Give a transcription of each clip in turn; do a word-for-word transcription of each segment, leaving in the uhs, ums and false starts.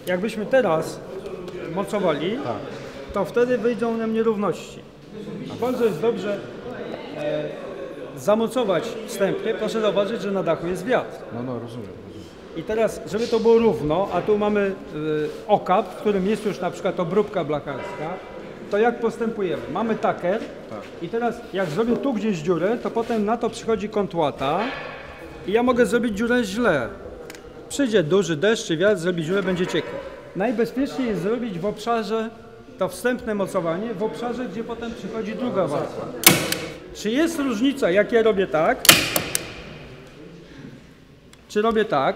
jakbyśmy teraz mocowali, Tak. to wtedy wyjdą nam nierówności. A bardzo jest dobrze e, zamocować wstępnie. Proszę zauważyć, że na dachu jest wiatr. No, no, rozumiem. rozumiem. I teraz, żeby to było równo, a tu mamy y, okap, w którym jest już na przykład obróbka blacharska, to jak postępujemy? Mamy taker Tak. i teraz jak zrobię tu gdzieś dziurę, to potem na to przychodzi kątłata i ja mogę zrobić dziurę źle. Przyjdzie duży deszcz czy wiatr, zrobi dziurę, będzie ciekło. Najbezpieczniej jest zrobić w obszarze to wstępne mocowanie, w obszarze, gdzie potem przychodzi druga warstwa. Czy jest różnica, jak ja robię tak, czy robię tak?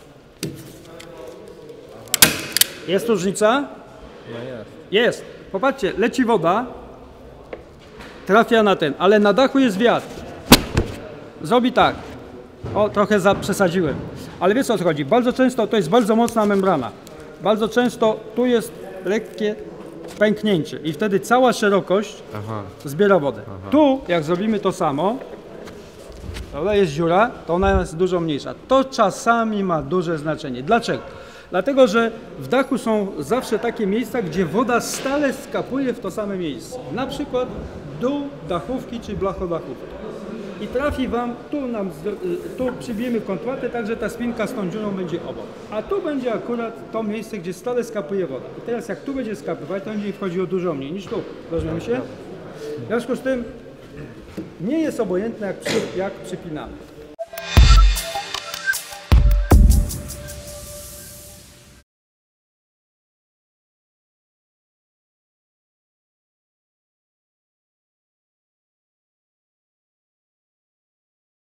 Jest różnica? No jest. Jest. Popatrzcie, leci woda, trafia na ten, ale na dachu jest wiatr. Zrobi tak. O, trochę za, przesadziłem. Ale wiesz, o co chodzi? Bardzo często to jest bardzo mocna membrana. Bardzo często tu jest lekkie pęknięcie i wtedy cała szerokość Aha. zbiera wodę. Aha. Tu, jak zrobimy to samo, prawda, jest dziura, to ona jest dużo mniejsza. To czasami ma duże znaczenie. Dlaczego? Dlatego, że w dachu są zawsze takie miejsca, gdzie woda stale skapuje w to same miejsce. Na przykład dół dachówki czy blachodachówki. I trafi Wam, tu nam, tu przybijemy kątłatę, tak że ta spinka z tą dziurą będzie obok. A tu będzie akurat to miejsce, gdzie stale skapuje woda. I teraz jak tu będzie skapywać, to będzie wchodziło dużo mniej niż tu. Rozumiemy się? W związku z tym nie jest obojętne, jak, przy, jak przypinamy.